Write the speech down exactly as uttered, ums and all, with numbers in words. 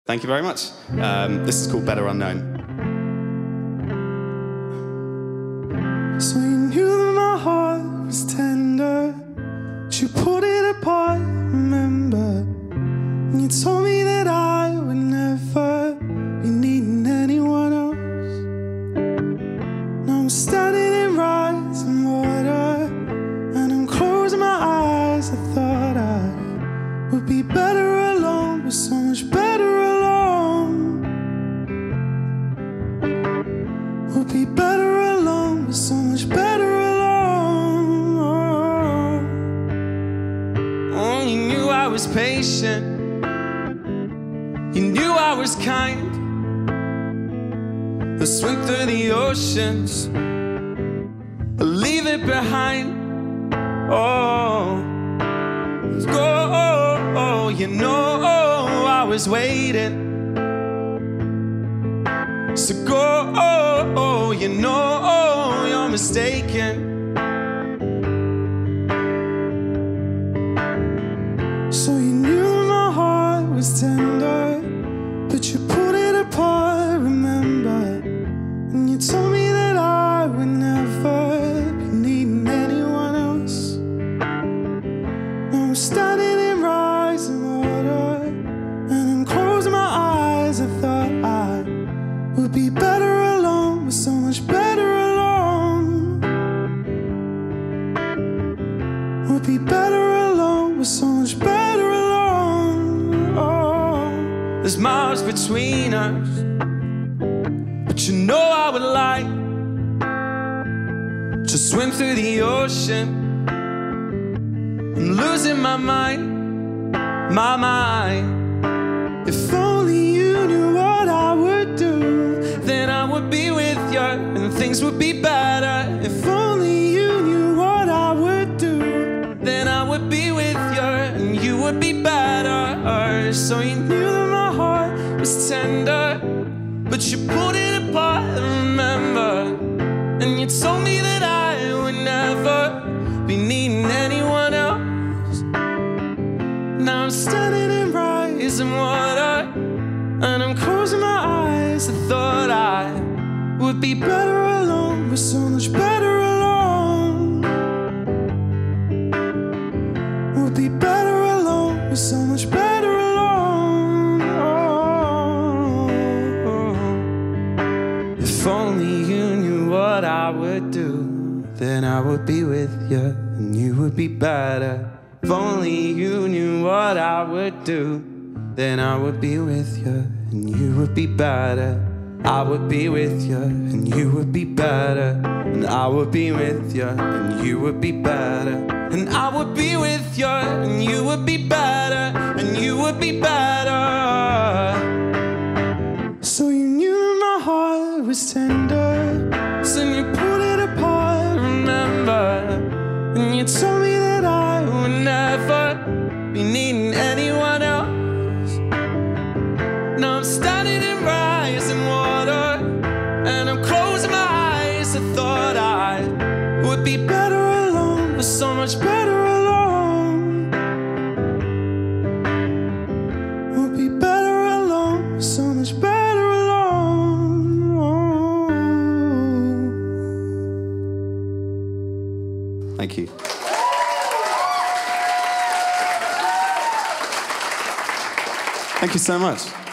Thank you very much. Um, this is called Better Unknown. So you knew that my heart was tender, but you pulled it apart, remember? And you told me that I would never be needing anyone else. Now I'm standing in rising water, and I'm closing my eyes. I thought I would be better alone, but so much better alone. Would be better alone, but so much better alone. Oh, you knew I was patient, you knew I was kind. I'll swim through the oceans, I'll leave it behind. Oh, let's go. Oh, you know I was waiting. So go. Oh, you know you're mistaken. So you knew that my heart was tender, but you pulled it apart, remember? And you told me that I would never be needing anyone else. Now I'm standing in rising water, and I'm closing my eyes. I thought I would be better alone, but so much better alone. Would be better alone, but so much better alone. Oh. There's miles between us, but you know I would like to swim through the ocean. I'm losing my mind, my mind. If only you knew what I would do, then I would be with you and things would be better. if only you knew what I would do, Then I would be with you and you would be better. So you knew that my heart was tender, but you pulled it apart, remember? And you told me that I would never be needing anyone else. Now I'm standing in rising water, and I'm closing my eyes. I thought I would be better. better alone, but so much better alone. Would be better alone, but so much better alone. Oh. If only you knew what I would do, then I would be with you and you would be better. If only you knew what I would do, then I would be with you and you would be better. I would be with you and you would be better. And I would be with you and you would be better. And I would be with you and you would be better. And you would be better. So you knew that my heart was tender, So you pulled it apart, remember? And you told me that I would never be needing anyone else. Now I'm standing in rising water, and I'm closing my eyes. I thought I would be better alone, but so much better alone. would be better alone, so much better alone. Oh. Thank you. Thank you so much.